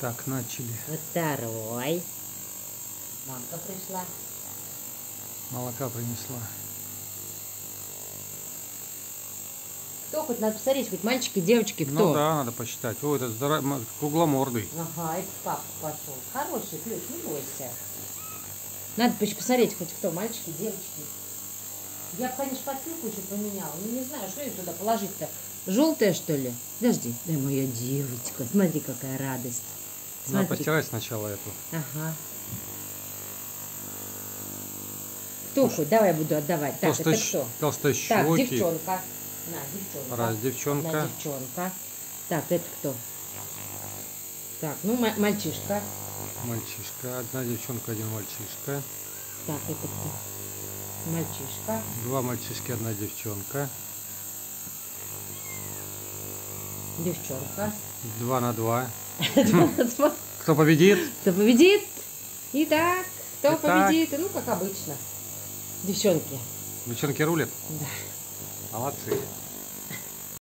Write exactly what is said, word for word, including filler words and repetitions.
Так, начали. Вот второй. Мамка пришла. Молока принесла. Кто хоть, надо посмотреть, хоть мальчики, девочки, кто? Ну да, надо посчитать. О, это здоров... кругломордый. Ага, это папа пошел. Хороший ключ, не бойся. Надо посмотреть, хоть кто, мальчики, девочки. Я бы, конечно, подпилку еще поменяла, но не знаю, что ее туда положить-то. Желтая, что ли? Подожди, дай, моя девочка. Смотри, какая радость. Смотри. Надо постирать сначала эту. Ага. Кто хоть? Давай я буду отдавать. Так, это кто? Толстощеки. Так, девчонка. На, девчонка. Раз, девчонка. Одна девчонка. Так, это кто? Так, ну, мальчишка. Мальчишка. Одна девчонка, один мальчишка. Так, это кто? Мальчишка. Два мальчишки, одна девчонка. Девчонка. Два на два. Кто победит? Кто победит? Итак, кто Итак. победит? Ну, как обычно. Девчонки. Девчонки рулят? Да. Молодцы.